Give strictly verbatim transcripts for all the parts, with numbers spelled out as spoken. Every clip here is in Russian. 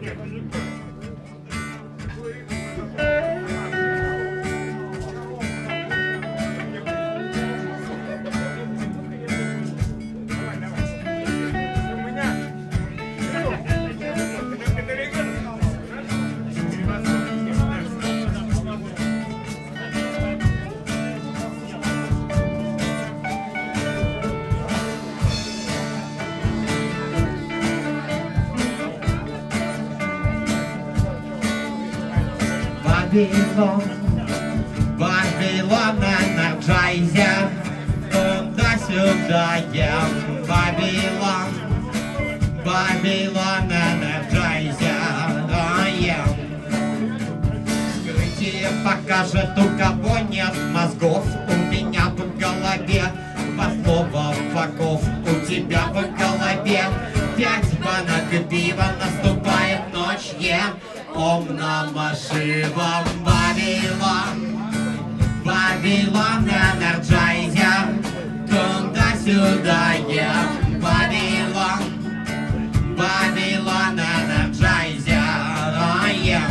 Вавилон, Вавилон, энерджайзер, туда-сюда я. Вавилон, Вавилон, энерджайзер, я. Вскрытие покажет, у кого нет мозгов. У меня в голове по слову факов. У тебя в голове пять банок пива, наступает ночь, е. Ом Нама Шивам. Вавилон, Вавилон, энерджайзер, туда-сюда я. Вавилон, Вавилон, энерджайзер, я.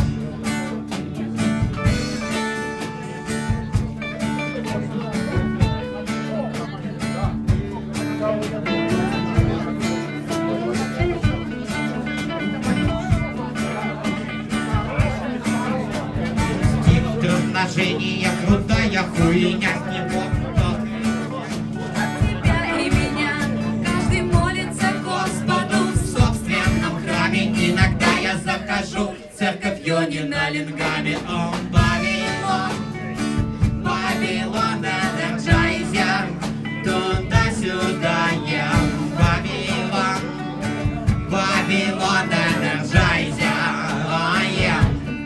Умножение, крутая хуйня, с него тебя и меня каждый молится Господу в собственном храме. Иногда я захожу в церковь Йони на лингаме. О, Вавилон, Вавилон, энерджайзер, туда-сюда я. Вавилон, Вавилон, энерджайзер, я.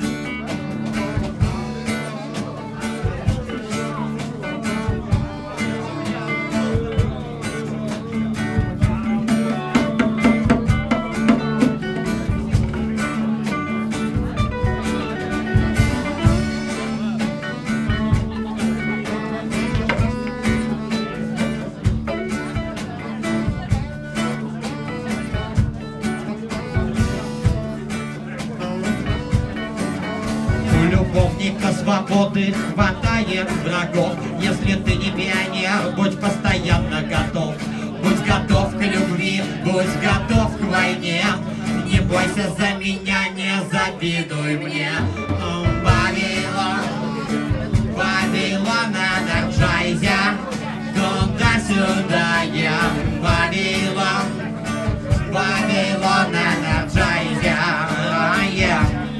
Любовника свободы хватает врагов. Если ты не пионер, будь постоянно готов. Будь готов к любви, будь готов к войне. Не бойся за меня, не завидуй мне. Вавилон, Вавилон, энерджайзер, туда-сюда я. Вавилон, Вавилон, энерджайзер, я.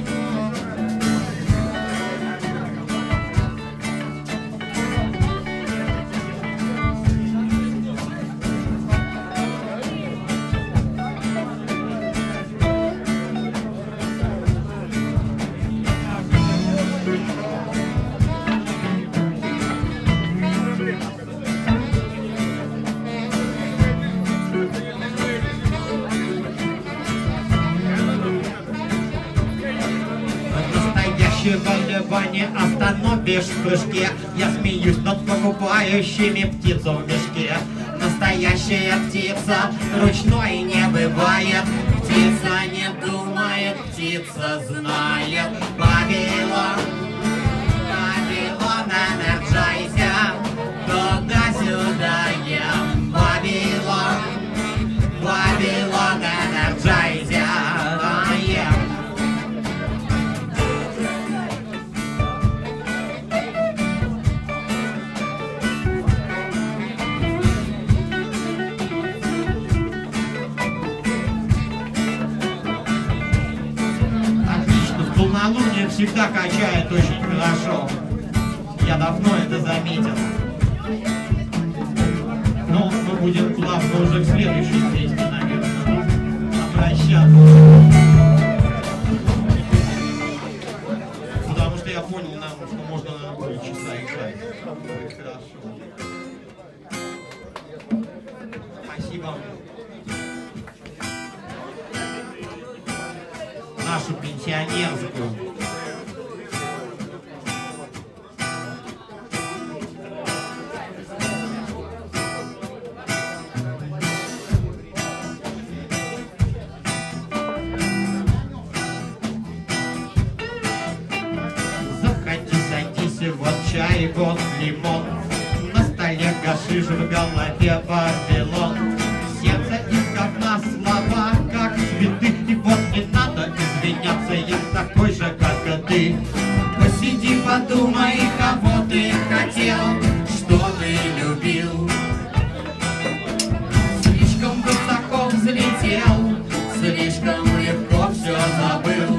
Настоящего не остановишь в прыжке. Я смеюсь над покупающими птицу в мешке. Настоящая птица ручной не бывает. Птица не думает, птица знает. Вавилон, Вавилон, энерджайзер, туда-сюда я. Вавилон, Вавилон, энерджайзер, я. Полнолуние всегда качает очень хорошо. Я давно это заметил. Но мы будем плавно уже к следующей песне, наверное, обращаться. Потому что я понял, нам, что можно на полчаса играть. Хорошо. Спасибо. Нашу пенсионерскую. вот лимон, на столе гашиш, в голове Вавилон. Сердце из говна, слова как цветы, и вот не надо извиняться, я такой же, как и ты. Посиди, подумай, кого ты хотел, что ты любил. Слишком высоко взлетел, слишком легко все забыл.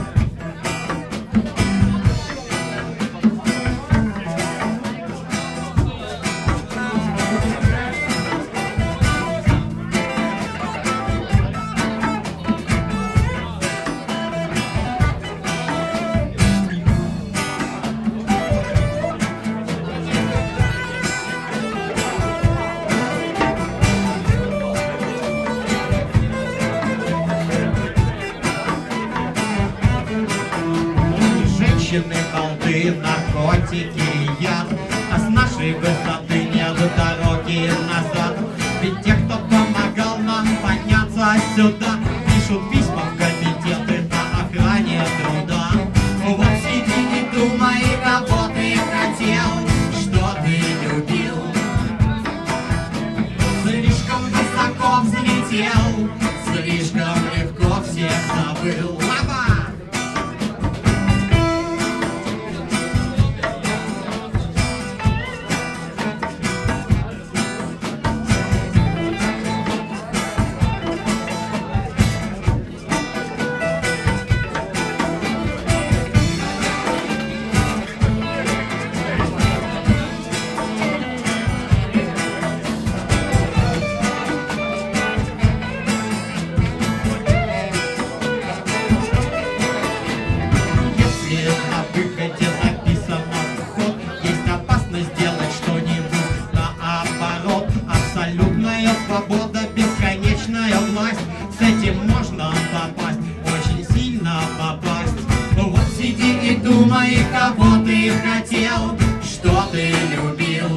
Балды, наркотики и яд, а с нашей высоты нет дороги назад. Ведь те, кто помогал нам подняться сюда, пишут письма в комитеты по охране труда. Вот сиди и думай, кого ты хотел, что ты любил. Слишком высоко взлетел, слишком легко всех забыл. Лава! Свобода, бесконечная власть, с этим можно попасть, очень сильно попасть. Вот сиди и думай, кого ты хотел, что ты любил.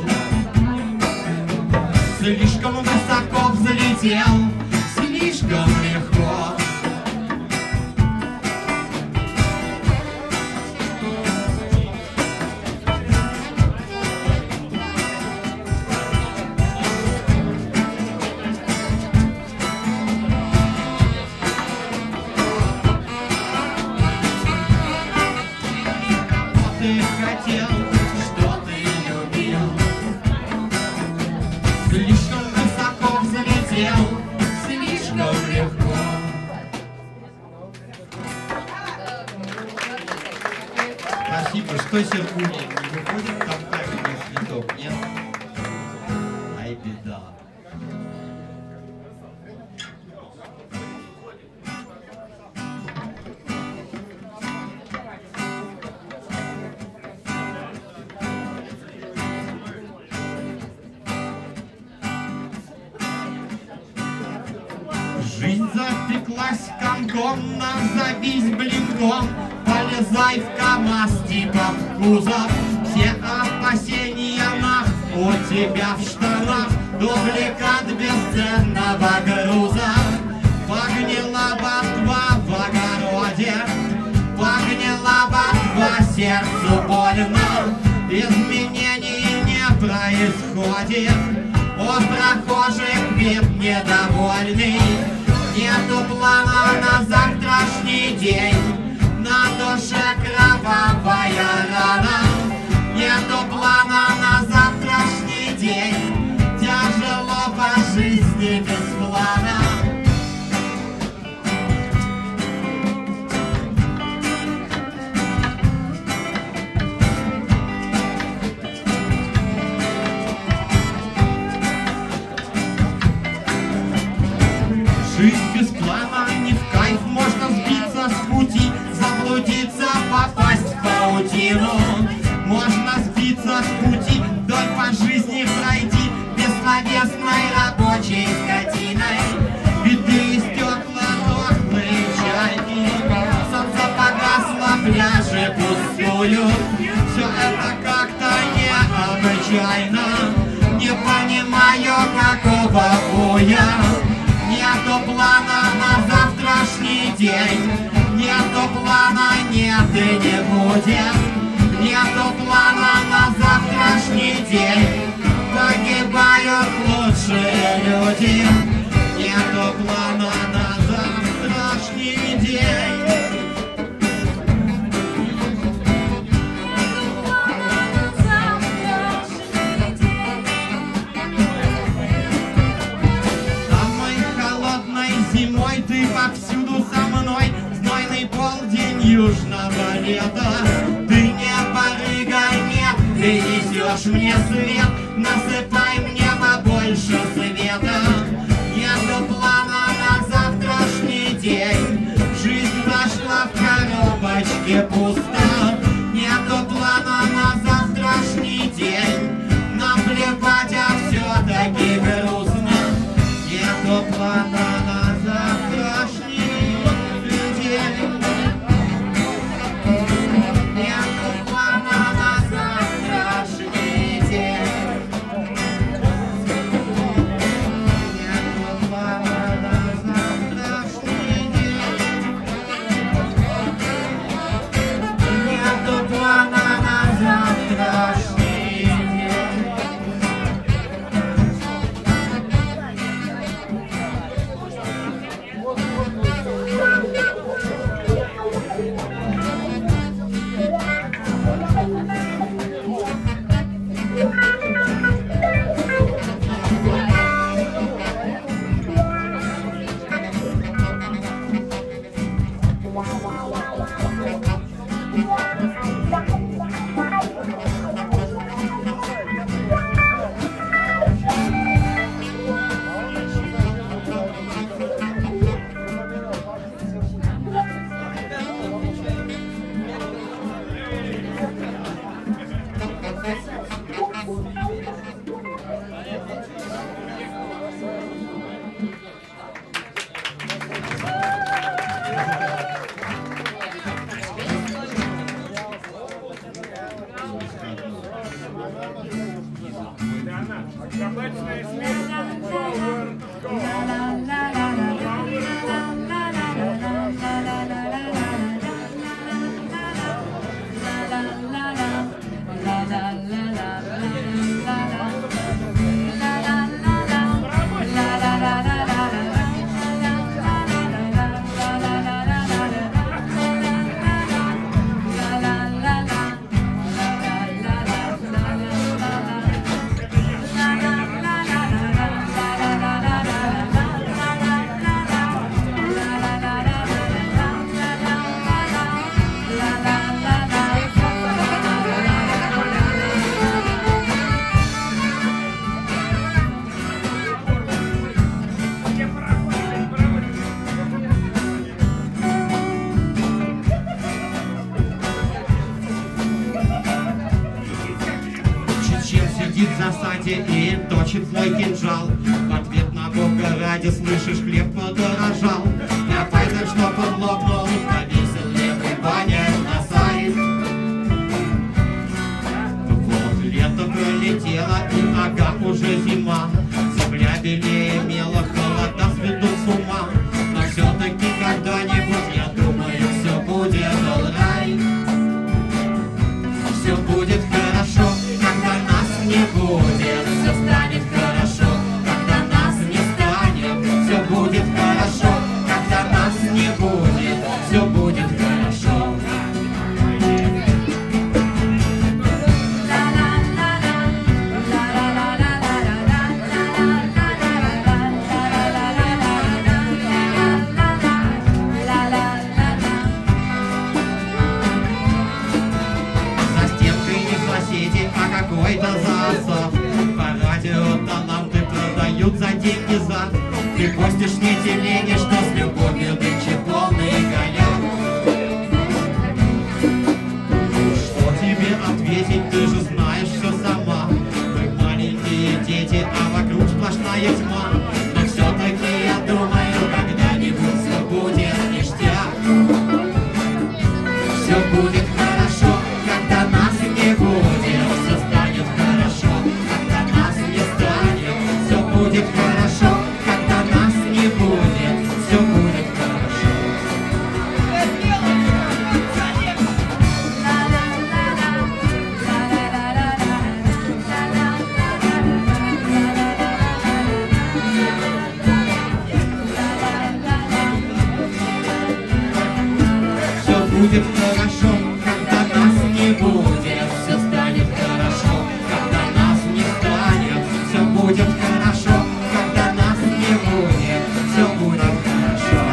Слишком высоко взлетел, слишком легко. Спасибо, что Сергуня не выходит, там каменный цветок, нет? Ай, беда. Жизнь запеклась комком, назовись блинком, полезай в КамАЗ типа в кузов. Все опасения нах у тебя в штанах, дубликат бесценного груза. Погнила ботва в огороде, погнила ботва, сердцу больно, изменений не происходит. У прохожих вид недовольный, нету плана на завтрашний день, на душе кровавая рана. Нету плана на завтрашний день, тяжело по жизни без плана. Жизнь без плана не в кайф, можно сбиться с пути, заблудиться, попасть в паутину. Можно сбиться с пути, вдоль по жизни пройти, бессловесной рабочей скотиной. Битые стекла, дохлые чайки, солнце погасло, пляжи пустую. Все это как-то необычайно, не понимаю, какого хуя. Нету плана на завтрашний день, нету плана, нет и не будет. Нету плана на завтрашний день, погибают лучшие люди. Нету плана на завтрашний день. Самой холодной зимой ты повсюду со мной, знойный полдень южного лета. Ты не порыгай, нет, ты несешь мне свет, насыпай мне побольше света. Нету плана на завтрашний день, жизнь зашла в коробочке пусто. Нету плана на завтрашний день, нам плевать, а все-таки грустно. Нету плана на завтрашний день. Нету плана на завтрашний день. Нету плана на завтрашний день. Нету плана на завтрашний день. Сидит в засаде и точит свой кинжал. В ответ на Бога ради, слышишь, хлеб подорожал. Я пойду, что подлопнул, повесил левый баня на сайт. Вот лето пролетело, и ага, уже зима. Земля белее мела, холода сведут с ума. Но все-таки когда-нибудь, я думаю, все будет alright. Все будет хорошо, когда нас не будет, все станет хорошо, когда нас не станет, все будет хорошо, когда нас не будет, все будет хорошо. За стенкой не соседи, а какой-то засов. По радио-то нам ты продают за деньги зад. Ты постишь не телеги, что с любовью нынче полный гоняк. Что тебе ответить, ты же знаешь все сама. Мы маленькие дети, а вокруг сплошная тьма. Но все-таки я думаю, когда-нибудь все будет ништяк. Все будет хорошо, когда нас не будет, все станет хорошо, когда нас не станет, все будет хорошо, когда нас не будет, все будет хорошо. будет хорошо, когда нас не будет, все будет хорошо.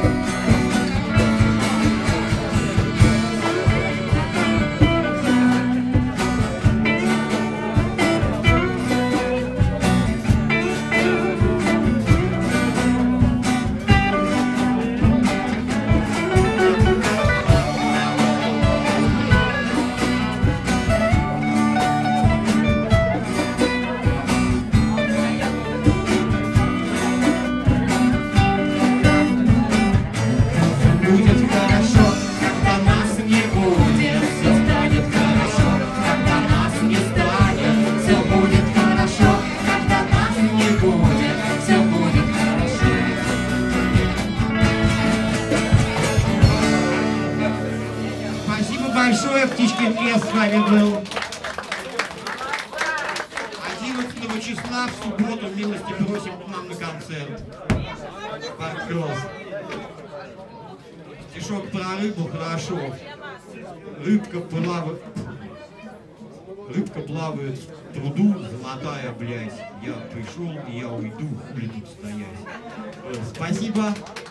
Будет хорошо, когда нас не будет, все станет хорошо, когда нас не станет, все будет хорошо, когда нас не будет, все будет хорошо. Спасибо большое, Птичкин лес с вами был. одиннадцатого числа в субботу милости просим к нам на концерт. Парк-кросс. Стишок про рыбу хорошо. Рыбка плавает, рыбка плавает в пруду, золотая, блядь. Я пришел и я уйду, хули тут стоять. Спасибо.